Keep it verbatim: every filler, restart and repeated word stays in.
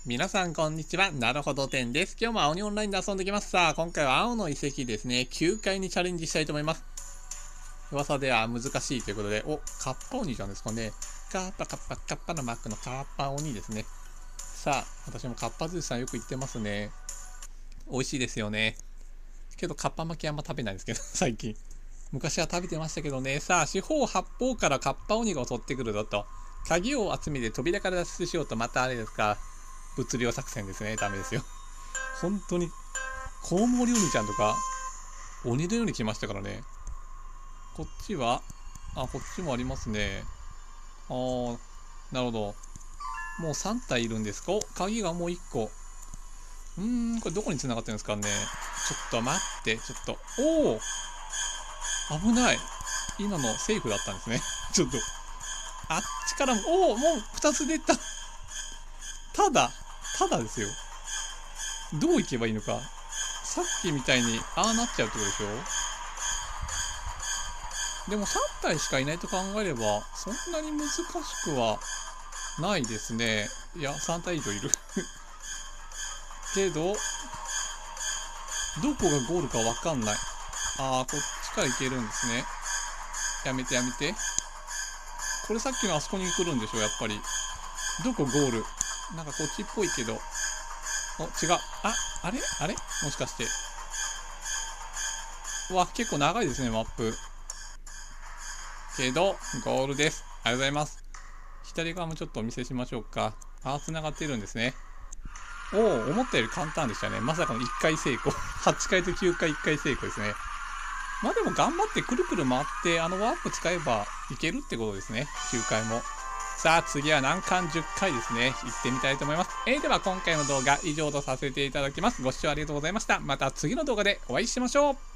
皆さんこんにちは。なるほどてんです。今日も青にオンラインで遊んできます。さあ、今回は青の遺跡ですね。きゅうかいにチャレンジしたいと思います。噂では難しいということで、お、カッパ鬼じゃんですかね。カッパカッパカッパのマークのカッパ鬼ですね。さあ、私もカッパ寿司さんよく言ってますね。美味しいですよね。けどカッパ巻きあんま食べないですけど、最近。昔は食べてましたけどね。さあ、四方八方からカッパ鬼が襲ってくるぞと。鍵を集めて扉から脱出しようと、またあれですか。物量作戦ですね。ダメですよ。本当に、コウモリ鬼ちゃんとか、鬼のように来ましたからね。こっちは、あ、こっちもありますね。あー、なるほど。もうさん体いるんですか？お、鍵がもういっこ。うーん、これどこに繋がってるんですかね。ちょっと待って、ちょっと。おお危ない。今のセーフだったんですね。ちょっと。あっちからも、おおもうふたつ出た。ただ、ただですよ。どう行けばいいのか。さっきみたいに、ああなっちゃうってことでしょ。でもさん体しかいないと考えれば、そんなに難しくはないですね。いや、さん体以上いる。けど、どこがゴールかわかんない。ああ、こっちから行けるんですね。やめてやめて。これさっきのあそこに来るんでしょ、やっぱり。どこゴール？なんかこっちっぽいけど。お、違う。あ、あれあれもしかして。うわ、結構長いですね、マップ。けど、ゴールです。ありがとうございます。左側もちょっとお見せしましょうか。あー、繋がってるんですね。おお、思ったより簡単でしたね。まさかのいっかい成功。はちかいときゅうかいいっかい成功ですね。まあでも頑張ってくるくる回って、あのワープ使えばいけるってことですね。きゅうかいも。さあ次は難関じゅっかいですね。行ってみたいと思います。えー、では今回の動画以上とさせていただきます。ご視聴ありがとうございました。また次の動画でお会いしましょう。